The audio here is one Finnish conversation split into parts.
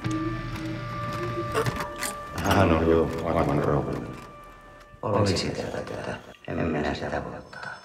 Hän on jo aivan rauhallinen. Olisi tätä. En minä sitä voittaa.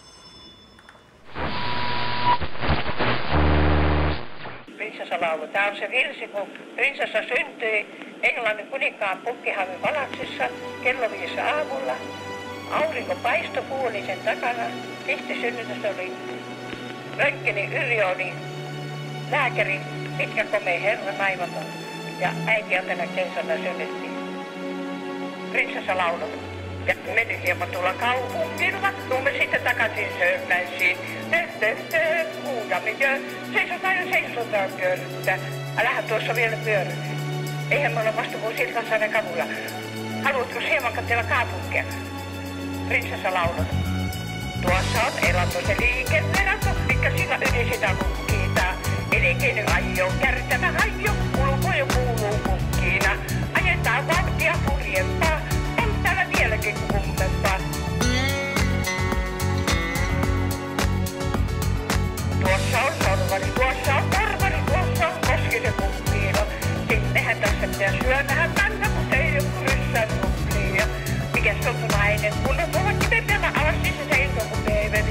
Prinsessalaulu. Tämä on se virsi, kun prinsessa syntyi Englannin kuninkaan Buckinghamin palatsissa kello 5 aamulla. Aurinko paistoi puolisen takana. Pihtisynnytys oli Röntgenin Yrjoni, lääkäri, pitkä komea herra, naimaton. Ja äiti Antena keisarina synnytti prinsessalaulu. Ja meni hieman tulla kaupungilla, tuumme sitten takaisin Sörnäisiin. Huudamme jo, seisotaan pyörryttää. Älähän tuossa vielä pyörry. Eihän me olla vasta kuin Silkansaaren kavulla. Haluatko hieman katsella kaupunkia? Prinsessalaulu. Tuossa on elanto se liikenneranto, mikä sillä yli sitä kukkiitaa. Elinkeinen ajo, kärtävä ajo, ulkoja kuuluu kukkiina. Ajetaan vauhtia purjempaa, on täällä vieläkin kummempaa. Tuossa on sorvari, tuossa on porvari, tuossa on Koskisen kukkiino. Sinnehän tässä pitää syömähän mennä, mutta ei oo ryssän kukkiia. Mikäs on se nainen, kun on tuolla kivemmällä alas, niin se seisoo kun peiveli.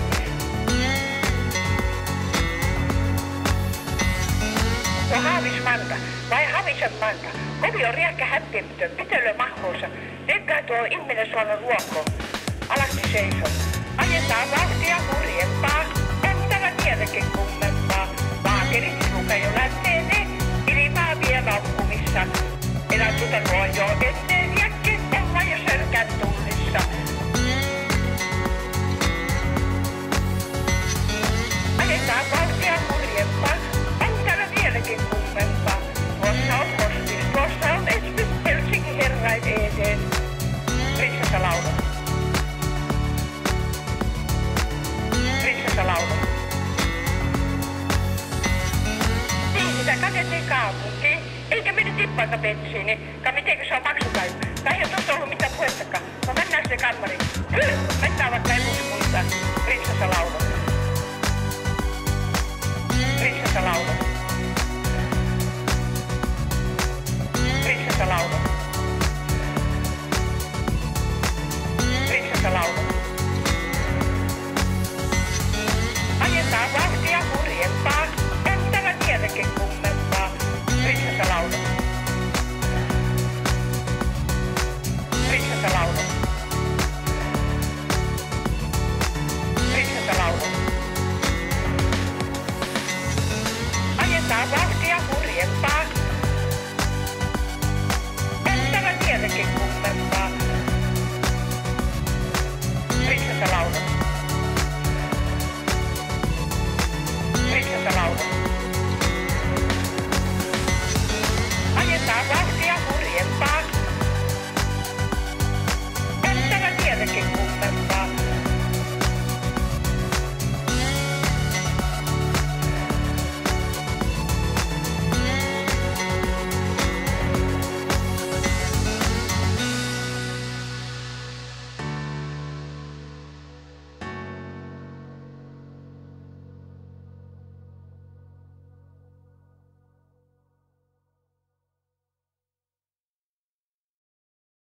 No Haavis Manta, vai Havisen Manta? Kovi on riekkä häppimätön, pitelö mahuunsa. Nytkään tuo ihminen suolla ruokoon. Alasti seisoo. Ajetaan vauhtia hurjempaa, on täällä vieläkin kummempaa. Vaakeri sinuka jo lähtee, ilmaa vie laukkumissa. Elän tuota luojoa eteen jäkki, ollaan jo sörkän tunnissa. Ajetaan vauhtia hurjempaa, on täällä vieläkin kummempaa. Tuossa on Hostis, tuossa on Espy, Helsingin herrain eteen. Prinsessalaulu. Prinsessalaulu. Niin, sitä katettiin kaupunkiin, eikä mene tippaita bensiini. Mitenkö se on maksupäivä? Tai ei ole tuossa ollut mitään puhettakaan. No mennään sinne kammariin. Mennään vaikka eduskuntaan. Prinsessalaulu. Prinsessalaulu.